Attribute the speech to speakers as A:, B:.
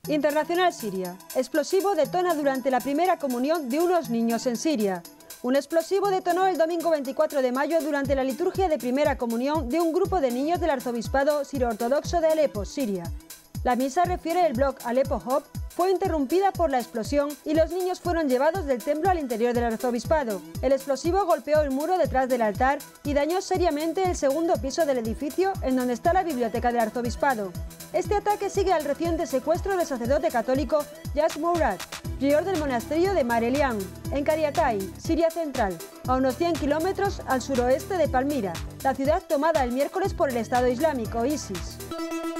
A: Internacional Siria. Explosivo detona durante la primera comunión de unos niños en Siria. Un explosivo detonó el domingo 24 de mayo durante la liturgia de primera comunión de un grupo de niños del arzobispado sirio-ortodoxo de Alepo, Siria. La misa, refiere el blog Aleppo Hope, fue interrumpida por la explosión y los niños fueron llevados del templo al interior del arzobispado. El explosivo golpeó el muro detrás del altar y dañó seriamente el segundo piso del edificio en donde está la biblioteca del arzobispado. Este ataque sigue al reciente secuestro del sacerdote católico Yas Mourad, prior del monasterio de Mar Elian, en Karyatay, Siria Central, a unos 100 kilómetros al suroeste de Palmira, la ciudad tomada el miércoles por el Estado Islámico, ISIS.